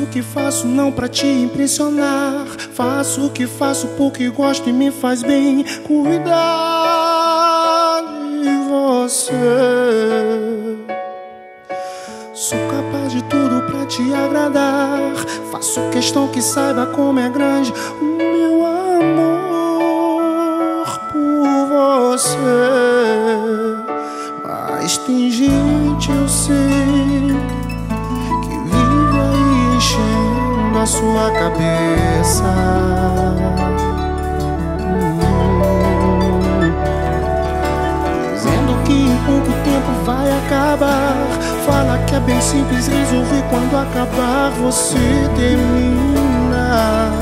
o que faço não pra te impressionar. Faço o que faço porque gosto e me faz bem cuidar de você. Sou capaz de tudo pra te agradar. Faço questão que saiba como é grande o meu amor por você. Mas tem gente, eu sei, que vive aí enchendo a sua cabeça, dizendo que em pouco tempo vai acabar. Fala que é bem simples resolver, quando acabar você termina.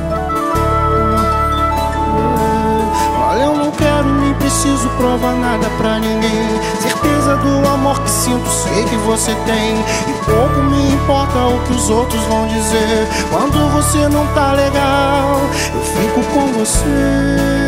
Olha, eu não quero nem preciso provar nada pra ninguém. Certeza do amor que sinto, sei que você tem. E pouco me importa o que os outros vão dizer. Quando você não tá legal, eu fico com você.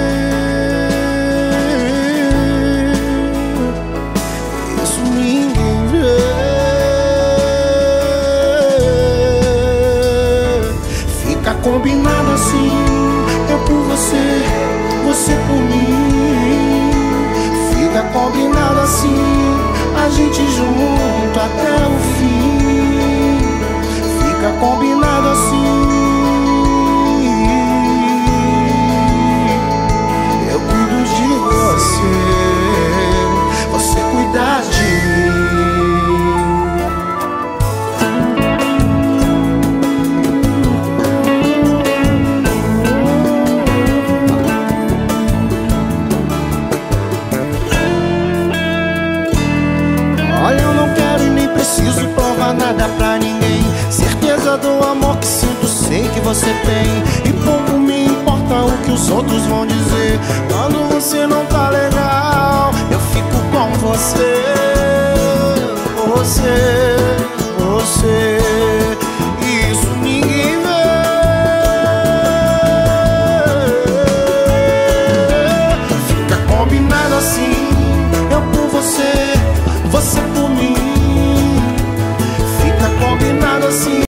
Combinado assim, eu por você, você por mim. Fica combinado assim, a gente junto até o fim. Fica combinado assim, eu cuido de você, você cuida de mim. Preciso provar nada pra ninguém. Certeza do amor que sinto, sei que você tem. E pouco me importa o que os outros vão dizer. Quando você não tá legal, eu fico com você. Você